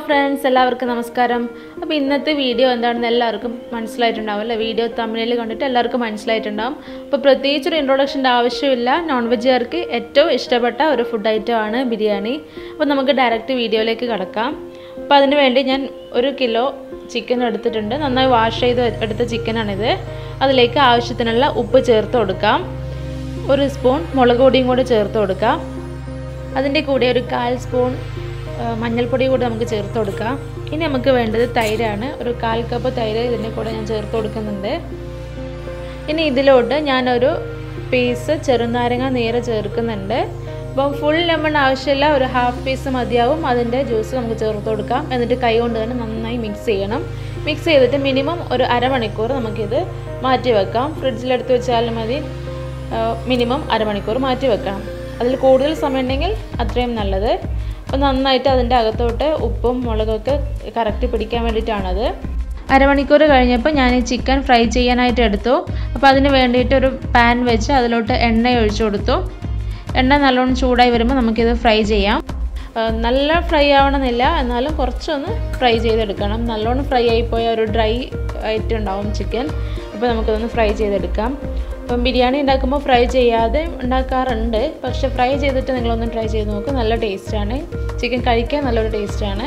friends, എല്ലാവർക്കും നമസ്കാരം. അപ്പോൾ ഇന്നത്തെ വീഡിയോ എന്താണെന്ന് എല്ലാവർക്കും മനസ്സിലായിട്ടുണ്ടാവും അല്ലേ? വീഡിയോ തമിഴിൽ കണ്ടിട്ട് എല്ലാവർക്കും മനസ്സിലായിട്ടുണ്ടാവും. അപ്പോൾ പ്രത്യേകിച്ച് ഒരു ഇൻട്രൊഡക്ഷൻ്റെ ആവശ്യമില്ല. നോൺ വെജുകാർക്ക് ഏറ്റവും ഇഷ്ടപ്പെട്ട ഒരു ഫുഡ് ഐറ്റം ആണ് ബിരിയാണി. അപ്പോൾ നമുക്ക് ഡയറക്റ്റ് വീഡിയോയിലേക്ക് കടക്കാം. അപ്പോൾ അതിനു വേണ്ടി ഞാൻ 1 കിലോ ചിക്കൻ എടുത്തിട്ടുണ്ട്. നന്നായി വാഷ് ചെയ്ത് എടുത്ത ചിക്കനാണിത്. അതിലേക്ക് ആവശ്യത്തിനുള്ള ഉപ്പ് ചേർത്ത് കൊടുക്കാം. 1 സ്പൂൺ മുളക് പൊടിയും കൂടി ചേർത്ത് കൊടുക്കാം. അതിൻ്റെ കൂടെ ഒരു 1/4 സ്പൂൺ മഞ്ഞൾപ്പൊടി കൂടി നമുക്ക് ചേർത്ത് കൊടുക്കാം. ഇനി നമുക്ക് വേണ്ടത് തൈരാണ്. ഒരു 1/4 കപ്പ് തൈര് ഇതിൻ്റെ കൂടെ ഞാൻ ചേർത്ത് കൊടുക്കുന്നുണ്ട്. ഇനി ഇതിലോട്ട് ഞാനൊരു പീസ് ചെറുനാരങ്ങ നീര് ചേർക്കുന്നുണ്ട്. അപ്പം ഫുൾ ലെമൺ ആവശ്യമില്ല, ഒരു 1/2 പീസ് മതിയാവും. അതിൻ്റെ ജ്യൂസ് നമുക്ക് ചേർത്ത് കൊടുക്കാം. എന്നിട്ട് കൈ കൊണ്ട് തന്നെ നന്നായി മിക്സ് ചെയ്യണം. മിക്സ് ചെയ്തിട്ട് മിനിമം ഒരു അരമണിക്കൂർ നമുക്കിത് മാറ്റി വെക്കാം. ഫ്രിഡ്ജിലെടുത്ത് വെച്ചാലും മതി. മിനിമം അരമണിക്കൂർ മാറ്റി വെക്കണം. അതിൽ കൂടുതൽ സമയം ഉണ്ടെങ്കിൽ അത്രയും നല്ലത്. അപ്പോൾ നന്നായിട്ട് അതിൻ്റെ അകത്തോട്ട് ഉപ്പും മുളകൊക്കെ കറക്റ്റ് പിടിക്കാൻ വേണ്ടിയിട്ടാണത്. അരമണിക്കൂർ കഴിഞ്ഞപ്പോൾ ഞാൻ ഈ ചിക്കൻ ഫ്രൈ ചെയ്യാനായിട്ട് എടുത്തു. അപ്പോൾ അതിന് വേണ്ടിയിട്ട് ഒരു പാൻ വെച്ച് അതിലോട്ട് എണ്ണ ഒഴിച്ചു കൊടുത്തു. എണ്ണ നല്ലോണം ചൂടായി വരുമ്പോൾ നമുക്കിത് ഫ്രൈ ചെയ്യാം. നല്ല ഫ്രൈ ആവണമെന്നില്ല, എന്നാലും കുറച്ചൊന്ന് ഫ്രൈ ചെയ്തെടുക്കണം. നല്ലോണം ഫ്രൈ ആയിപ്പോയാൽ ഒരു ഡ്രൈ ആയിട്ടുണ്ടാവും ചിക്കൻ. അപ്പോൾ നമുക്കിതൊന്ന് ഫ്രൈ ചെയ്തെടുക്കാം. അപ്പം ബിരിയാണി ഉണ്ടാക്കുമ്പോൾ ഫ്രൈ ചെയ്യാതെ ഉണ്ടാക്കാറുണ്ട്. പക്ഷേ ഫ്രൈ ചെയ്തിട്ട് നിങ്ങളൊന്ന് ട്രൈ ചെയ്ത് നോക്കും. നല്ല ടേസ്റ്റാണ്. ചിക്കൻ കഴിക്കാൻ നല്ലൊരു ടേസ്റ്റാണ്.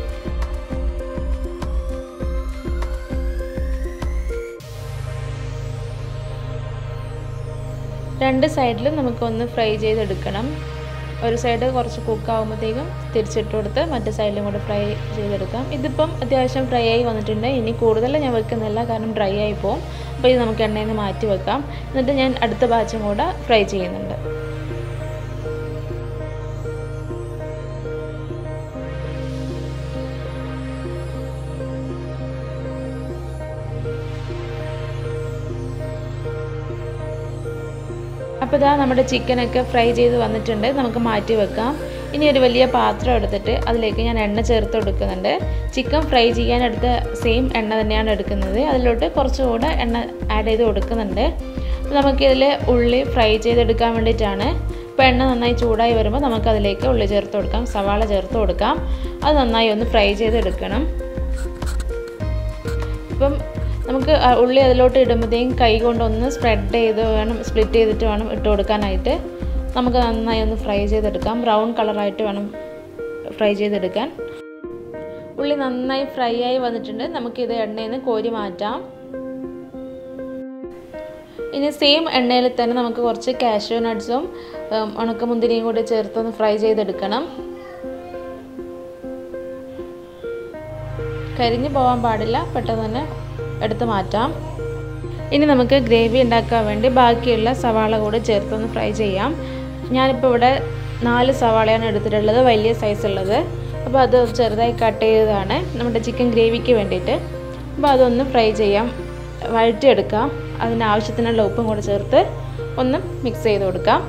രണ്ട് സൈഡിലും നമുക്കൊന്ന് ഫ്രൈ ചെയ്തെടുക്കണം. ഒരു സൈഡ് കുറച്ച് കുക്കാവുമ്പോഴത്തേക്കും തിരിച്ചിട്ട് കൊടുത്ത് മറ്റേ സൈഡിലും കൂടെ ഫ്രൈ ചെയ്തെടുക്കാം. ഇതിപ്പം അത്യാവശ്യം ഫ്രൈ ആയി വന്നിട്ടുണ്ട്. ഇനി കൂടുതൽ ഞാൻ വെക്കുന്നില്ല, കാരണം ഡ്രൈ ആയി പോകും. അപ്പോൾ ഇത് നമുക്ക് എണ്ണയിൽ നിന്ന് മാറ്റി വെക്കാം. എന്നിട്ട് ഞാൻ അടുത്ത ബാച്ചും കൂടെ ഫ്രൈ ചെയ്യുന്നുണ്ട്. അപ്പോൾ ഇതാ നമ്മുടെ ചിക്കനൊക്കെ ഫ്രൈ ചെയ്ത് വന്നിട്ടുണ്ട്. നമുക്ക് മാറ്റി വെക്കാം. ഇനി ഒരു വലിയ പാത്രം എടുത്തിട്ട് അതിലേക്ക് ഞാൻ എണ്ണ ചേർത്ത് കൊടുക്കുന്നുണ്ട്. ചിക്കൻ ഫ്രൈ ചെയ്യാനെടുത്ത സെയിം എണ്ണ തന്നെയാണ് എടുക്കുന്നത്. അതിലോട്ട് കുറച്ചുകൂടെ എണ്ണ ആഡ് ചെയ്ത് കൊടുക്കുന്നുണ്ട്. അപ്പോൾ നമുക്കിതിൽ ഉള്ളി ഫ്രൈ ചെയ്തെടുക്കാൻ വേണ്ടിയിട്ടാണ്. അപ്പോൾ എണ്ണ നന്നായി ചൂടായി വരുമ്പോൾ നമുക്കതിലേക്ക് ഉള്ളി ചേർത്ത് കൊടുക്കാം, സവാള ചേർത്ത് കൊടുക്കാം. അത് നന്നായി ഒന്ന് ഫ്രൈ ചെയ്തെടുക്കണം. ഇപ്പം നമുക്ക് ഉള്ളി അതിലോട്ട് ഇടുമ്പോഴത്തേക്കും കൈ കൊണ്ടൊന്ന് സ്പ്ലിറ്റ് ചെയ്തിട്ട് വേണം ഇട്ട് കൊടുക്കാനായിട്ട്. നമുക്ക് നന്നായി ഒന്ന് ഫ്രൈ ചെയ്തെടുക്കാം. ബ്രൗൺ കളറായിട്ട് വേണം ഫ്രൈ ചെയ്തെടുക്കാൻ. ഉള്ളി നന്നായി ഫ്രൈ ആയി വന്നിട്ടുണ്ട്. നമുക്കിത് എണ്ണയിൽ നിന്ന് കോരി മാറ്റാം. ഇനി സെയിം എണ്ണയിൽ തന്നെ നമുക്ക് കുറച്ച് കാഷ്യൂ നട്ട്സും ഉണക്കമുന്തിരിയും കൂടി ചേർത്തൊന്ന് ഫ്രൈ ചെയ്തെടുക്കണം. കരിഞ്ഞു പോകാൻ പാടില്ല, പെട്ടെന്ന് തന്നെ എടുത്ത് മാറ്റാം. ഇനി നമുക്ക് ഗ്രേവി ഉണ്ടാക്കാൻ വേണ്ടി ബാക്കിയുള്ള സവാള കൂടി ചേർത്തൊന്ന് ഫ്രൈ ചെയ്യാം. ഞാനിപ്പോൾ ഇവിടെ 4 സവാളയാണ് എടുത്തിട്ടുള്ളത്, വലിയ സൈസ് ഉള്ളത്. അപ്പോൾ അത് ചെറുതായി കട്ട് ചെയ്തതാണ് നമ്മുടെ ചിക്കൻ ഗ്രേവിക്ക് വേണ്ടിയിട്ട്. അപ്പോൾ അതൊന്ന് ഫ്രൈ ചെയ്യാം, വഴറ്റിയെടുക്കാം. അതിന് ആവശ്യത്തിനുള്ള ഉപ്പും കൂടെ ചേർത്ത് ഒന്ന് മിക്സ് ചെയ്ത് കൊടുക്കാം.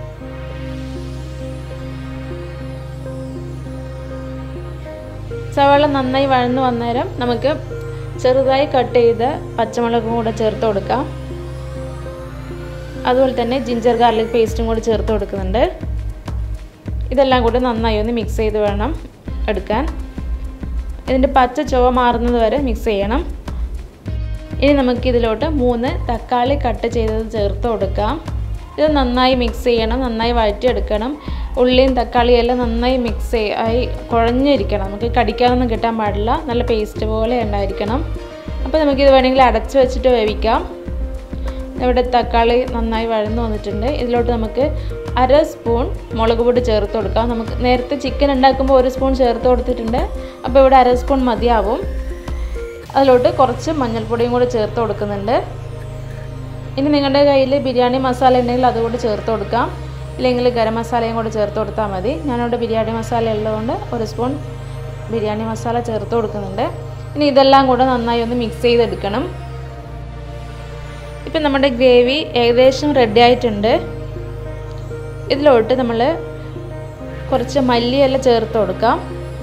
സവാള നന്നായി വഴന്നു വന്നേരം നമുക്ക് ചെറുതായി കട്ട് ചെയ്ത് പച്ചമുളകും കൂടെ ചേർത്ത് കൊടുക്കാം. അതുപോലെ തന്നെ ജിഞ്ചർ ഗാർലിക് പേസ്റ്റും കൂടി ചേർത്ത് കൊടുക്കുന്നുണ്ട്. ഇതെല്ലാം കൂടി നന്നായി ഒന്ന് മിക്സ് ചെയ്ത് വേണം എടുക്കാൻ. ഇതിൻ്റെ പച്ച ചുവ മാറുന്നത് വരെ മിക്സ് ചെയ്യണം. ഇനി നമുക്കിതിലോട്ട് 3 തക്കാളി കട്ട് ചെയ്തത് ചേർത്ത് കൊടുക്കാം. ഇത് നന്നായി മിക്സ് ചെയ്യണം, നന്നായി വഴറ്റിയെടുക്കണം. ഉള്ളിയും തക്കാളിയും എല്ലാം നന്നായി മിക്സ് ആയി കുഴഞ്ഞിരിക്കണം. നമുക്ക് കടിക്കാനൊന്നും കിട്ടാൻ പാടില്ല, നല്ല പേസ്റ്റ് പോലെ ഉണ്ടായിരിക്കണം. അപ്പോൾ നമുക്കിത് വേണമെങ്കിൽ അടച്ച് വെച്ചിട്ട് വേവിക്കാം. ഇവിടെ തക്കാളി നന്നായി വഴന്നു വന്നിട്ടുണ്ട്. ഇതിലോട്ട് നമുക്ക് 1/2 സ്പൂൺ മുളക് പൊടി ചേർത്ത് കൊടുക്കാം. നമുക്ക് നേരത്തെ ചിക്കൻ ഉണ്ടാക്കുമ്പോൾ 1 സ്പൂൺ ചേർത്ത് കൊടുത്തിട്ടുണ്ട്. അപ്പോൾ ഇവിടെ 1/2 സ്പൂൺ മതിയാവും. അതിലോട്ട് കുറച്ച് മഞ്ഞൾപ്പൊടിയും കൂടി ചേർത്ത് കൊടുക്കുന്നുണ്ട്. ഇനി നിങ്ങളുടെ കയ്യിൽ ബിരിയാണി മസാല ഉണ്ടെങ്കിൽ അതുകൂടി ചേർത്ത് കൊടുക്കാം. ഇല്ലെങ്കിൽ ഗരം മസാലയും കൂടി ചേർത്ത് കൊടുത്താൽ മതി. ഞാനിവിടെ ബിരിയാണി മസാല ഉള്ളതുകൊണ്ട് 1 സ്പൂൺ ബിരിയാണി മസാല ചേർത്ത് കൊടുക്കുന്നുണ്ട്. ഇനി ഇതെല്ലാം കൂടെ നന്നായി ഒന്ന് മിക്സ് ചെയ്തെടുക്കണം. ഇപ്പം നമ്മുടെ ഗ്രേവി ഏകദേശം റെഡി ആയിട്ടുണ്ട്. ഇതിലോട്ട് നമ്മൾ കുറച്ച് മല്ലിയില ചേർത്ത് കൊടുക്കാം.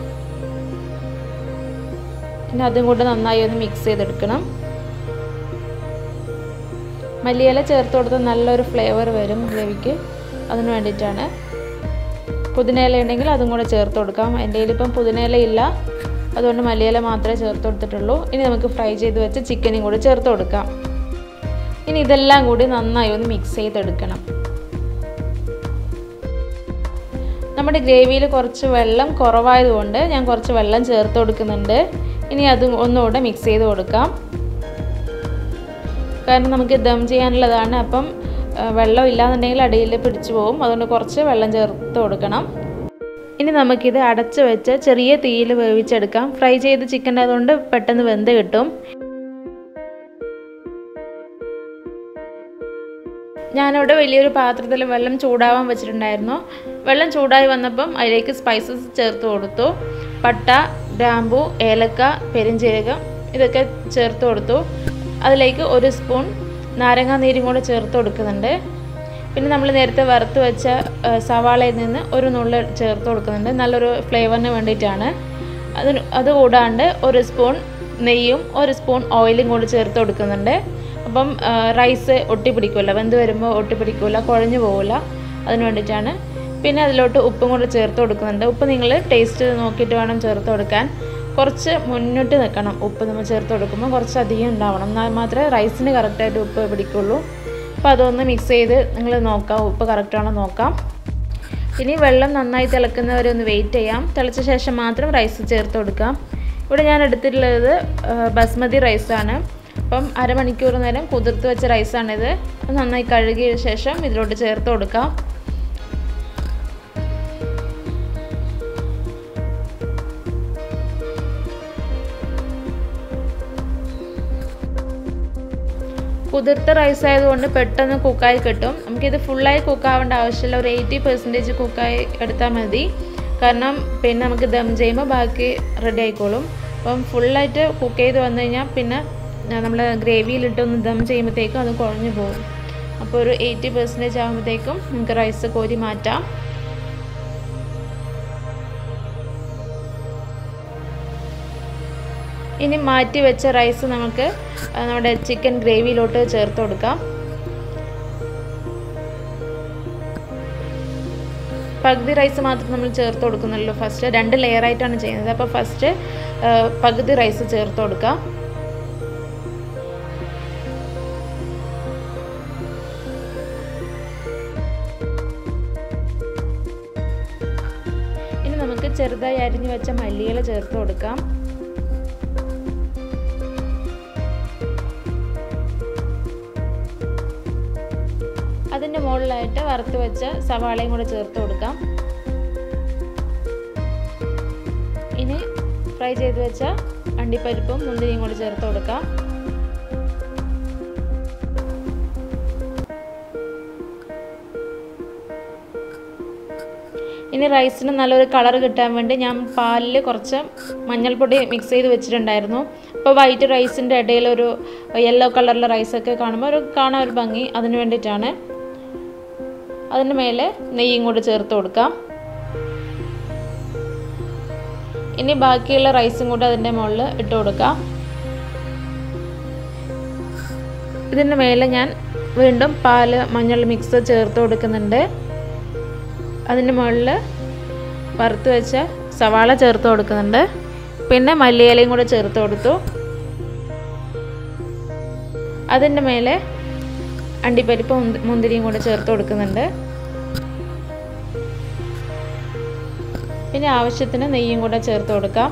പിന്നെ അതും കൂടെ നന്നായി ഒന്ന് മിക്സ് ചെയ്തെടുക്കണം. മല്ലിയില ചേർത്ത് കൊടുത്താൽ നല്ലൊരു ഫ്ലേവർ വരും ഗ്രേവിക്ക്, അതിന് വേണ്ടിയിട്ടാണ്. പുതിനയില ഉണ്ടെങ്കിൽ അതും കൂടെ ചേർത്ത് കൊടുക്കാം. എൻ്റെ കയ്യിൽ ഇപ്പം പുതിനയില ഇല്ല, അതുകൊണ്ട് മല്ലിയില മാത്രമേ ചേർത്ത് കൊടുത്തിട്ടുള്ളൂ. ഇനി നമുക്ക് ഫ്രൈ ചെയ്ത് വെച്ച ചിക്കനും കൂടി ചേർത്ത് കൊടുക്കാം. ഇനി ഇതെല്ലാം കൂടി നന്നായി ഒന്ന് മിക്സ് ചെയ്തെടുക്കണം. നമ്മുടെ ഗ്രേവിയിൽ കുറച്ച് വെള്ളം കുറവായതുകൊണ്ട് ഞാൻ കുറച്ച് വെള്ളം ചേർത്ത് കൊടുക്കുന്നുണ്ട്. ഇനി അത് ഒന്നുകൂടെ മിക്സ് ചെയ്ത് കൊടുക്കാം. കാരണം നമുക്ക് ദം ചെയ്യാനുള്ളതാണ്. അപ്പം വെള്ളം ഇല്ലാന്നുണ്ടെങ്കിൽ അടിയിൽ പിടിച്ചു പോകും. അതുകൊണ്ട് കുറച്ച് വെള്ളം ചേർത്ത് കൊടുക്കണം. ഇനി നമുക്കിത് അടച്ച് വെച്ച് ചെറിയ തീയിൽ വേവിച്ചെടുക്കാം. ഫ്രൈ ചെയ്ത് ചിക്കൻ ആയതുകൊണ്ട് പെട്ടെന്ന് വെന്ത് കിട്ടും. ഞാനിവിടെ വലിയൊരു പാത്രത്തിൽ വെള്ളം ചൂടാവാൻ വെച്ചിട്ടുണ്ടായിരുന്നു. വെള്ളം ചൂടായി വന്നപ്പം അതിലേക്ക് സ്പൈസസ് ചേർത്ത് കൊടുത്തു. പട്ട, ഗ്രാമ്പൂ, ഏലക്ക, പെരുംജീരകം ഇതൊക്കെ ചേർത്ത് കൊടുത്തു. അതിലേക്ക് 1 സ്പൂൺ നാരങ്ങാ നീരും കൂടെ ചേർത്ത് കൊടുക്കുന്നുണ്ട്. പിന്നെ നമ്മൾ നേരത്തെ വറുത്ത് വെച്ച സവാളയിൽ നിന്ന് ഒരു നുള്ള് ചേർത്ത് കൊടുക്കുന്നുണ്ട്. നല്ലൊരു ഫ്ലേവറിന് വേണ്ടിയിട്ടാണ്. അതുകൂടാണ്ട് 1 സ്പൂൺ നെയ്യും 1 സ്പൂൺ ഓയിലും കൂടി ചേർത്ത് കൊടുക്കുന്നുണ്ട്. അപ്പം റൈസ് ഒട്ടിപ്പിടിക്കില്ല, വെന്ത് വരുമ്പോൾ ഒട്ടിപ്പിടിക്കില്ല, കുഴഞ്ഞു പോകില്ല. അതിന് വേണ്ടിയിട്ടാണ്. പിന്നെ അതിലോട്ട് ഉപ്പും കൂടെ ചേർത്ത് കൊടുക്കുന്നുണ്ട്. ഉപ്പ് നിങ്ങൾ ടേസ്റ്റ് നോക്കിയിട്ട് വേണം ചേർത്ത് കൊടുക്കാൻ. കുറച്ച് മുന്നിട്ട് നിൽക്കണം. ഉപ്പ് നമ്മൾ ചേർത്ത് കൊടുക്കുമ്പോൾ കുറച്ച് അധികം ഉണ്ടാവണം, എന്നാൽ മാത്രമേ റൈസിന് കറക്റ്റായിട്ട് ഉപ്പ് പിടിക്കുള്ളൂ. അപ്പോൾ അതൊന്ന് മിക്സ് ചെയ്ത് നിങ്ങൾ നോക്കാം, ഉപ്പ് കറക്റ്റാണോ നോക്കാം. ഇനി വെള്ളം നന്നായി തിളക്കുന്നവരെ ഒന്ന് വെയിറ്റ് ചെയ്യാം. തിളച്ച ശേഷം മാത്രം റൈസ് ചേർത്ത് കൊടുക്കാം. ഇവിടെ ഞാൻ എടുത്തിട്ടുള്ളത് ബസ്മതി റൈസാണ്. അപ്പം അരമണിക്കൂർ നേരം കുതിർത്ത് വെച്ച റൈസാണിത്. നന്നായി കഴുകിയ ശേഷം ഇതിലോട്ട് ചേർത്ത് കൊടുക്കാം. കുതിർത്ത റൈസ് ആയതുകൊണ്ട് പെട്ടെന്ന് കുക്കായി കിട്ടും. നമുക്കിത് ഫുള്ളായി കുക്കാവേണ്ട ആവശ്യമില്ല. ഒരു 80% കുക്കായി എടുത്താൽ മതി. കാരണം പിന്നെ നമുക്ക് ദം ചെയ്യുമ്പോൾ ബാക്കി റെഡി ആയിക്കോളും. അപ്പം ഫുള്ളായിട്ട് കുക്ക് ചെയ്ത് വന്നു കഴിഞ്ഞാൽ പിന്നെ നമ്മൾ ഗ്രേവിയിലിട്ടൊന്ന് ദം ചെയ്യുമ്പോഴത്തേക്കും അത് കുഴഞ്ഞു പോകും. അപ്പോൾ ഒരു 80% ആകുമ്പോഴത്തേക്കും നമുക്ക് റൈസ് കോരി മാറ്റാം. ഇനി മാറ്റി വെച്ച റൈസ് നമുക്ക് നമ്മുടെ ചിക്കൻ ഗ്രേവിയിലോട്ട് ചേർത്ത് കൊടുക്കാം. പകുതി റൈസ് മാത്രം നമ്മൾ ചേർത്ത് കൊടുക്കുന്നുള്ളൂ. ഫസ്റ്റ് 2 ലെയറായിട്ടാണ് ചെയ്യുന്നത്. അപ്പോൾ ഫസ്റ്റ് പകുതി റൈസ് ചേർത്ത് കൊടുക്കാം. ഇനി നമുക്ക് ചെറുതായി അരിഞ്ഞു വെച്ച മല്ലിയില ചേർത്ത് കൊടുക്കാം. അതിൻ്റെ മുകളിലായിട്ട് വറുത്ത് വെച്ച സവാളയും കൂടെ ചേർത്ത് കൊടുക്കാം. ഇനി ഫ്രൈ ചെയ്ത് വെച്ച അണ്ടിപ്പരിപ്പും മുന്തിരിയും കൂടെ ചേർത്ത് കൊടുക്കാം. ഇനി റൈസിന് നല്ലൊരു കളർ കിട്ടാൻ വേണ്ടി ഞാൻ പാലിൽ കുറച്ച് മഞ്ഞൾപ്പൊടി മിക്സ് ചെയ്ത് വെച്ചിട്ടുണ്ടായിരുന്നു. അപ്പോൾ വൈറ്റ് റൈസിൻ്റെ ഇടയിൽ ഒരു യെല്ലോ കളറിലെ റൈസൊക്കെ കാണുമ്പോൾ കാണാൻ ഒരു ഭംഗി, അതിന് വേണ്ടിയിട്ടാണ്. അതിന് മേലെ നെയ്യും കൂടി ചേർത്ത് കൊടുക്കാം. ഇനി ബാക്കിയുള്ള റൈസും കൂടി അതിൻ്റെ മുകളിൽ ഇട്ട് കൊടുക്കാം. ഇതിൻ്റെ മേലെ ഞാൻ വീണ്ടും പാല് മഞ്ഞൾ മിക്സ് ചേർത്ത് കൊടുക്കുന്നുണ്ട്. അതിൻ്റെ മുകളിൽ വറുത്ത് വെച്ച സവാള ചേർത്ത് കൊടുക്കുന്നുണ്ട്. പിന്നെ മല്ലിയിലയും കൂടെ ചേർത്ത് കൊടുത്തു. അതിൻ്റെ മേലെ അണ്ടിപ്പരിപ്പും മുന്തിരിയും കൂടെ ചേർത്ത് കൊടുക്കുന്നുണ്ട്. പിന്നെ ആവശ്യത്തിന് നെയ്യും കൂടെ ചേർത്ത് കൊടുക്കാം.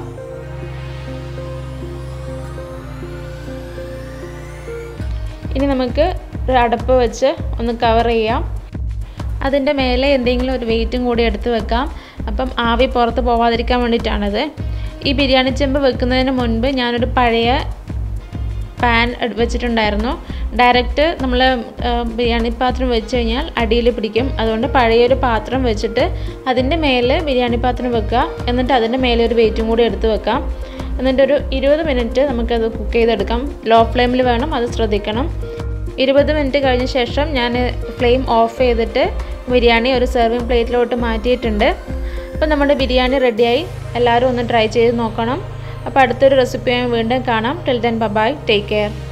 ഇനി നമുക്ക് ഒരു അടപ്പ് വെച്ച് ഒന്ന് കവർ ചെയ്യാം. അതിൻ്റെ മേലെ എന്തെങ്കിലും ഒരു വെയിറ്റും കൂടി എടുത്ത് വെക്കാം. അപ്പം ആവി പുറത്ത് പോവാതിരിക്കാൻ വേണ്ടിയിട്ടാണത്. ഈ ബിരിയാണി ചെമ്പ് വെക്കുന്നതിന് മുൻപ് ഞാനൊരു പഴയ പാൻ വെച്ചിട്ടുണ്ടായിരുന്നു. ഡയറക്റ്റ് നമ്മൾ ബിരിയാണി പാത്രം വെച്ച് കഴിഞ്ഞാൽ അടിയിൽ പിടിക്കും. അതുകൊണ്ട് പഴയൊരു പാത്രം വെച്ചിട്ട് അതിൻ്റെ മേലെ ബിരിയാണി പാത്രം വെക്കുക. എന്നിട്ട് അതിൻ്റെ മേലെ ഒരു വെയിറ്റും കൂടി എടുത്ത് വെക്കാം. എന്നിട്ട് ഒരു 20 മിനിറ്റ് നമുക്കത് കുക്ക് ചെയ്തെടുക്കാം. ലോ ഫ്ലെയിമിൽ വേണം, അത് ശ്രദ്ധിക്കണം. 20 മിനിറ്റ് കഴിഞ്ഞ ശേഷം ഞാൻ ഫ്ലെയിം ഓഫ് ചെയ്തിട്ട് ബിരിയാണി ഒരു സെർവിങ് പ്ലേറ്റിലോട്ട് മാറ്റിയിട്ടുണ്ട്. അപ്പോൾ നമ്മുടെ ബിരിയാണി റെഡിയായി. എല്ലാവരും ഒന്ന് ട്രൈ ചെയ്ത് നോക്കണം. അപ്പോൾ അടുത്തൊരു റെസിപ്പിയായി വീണ്ടും കാണാം. Till then bye, take care.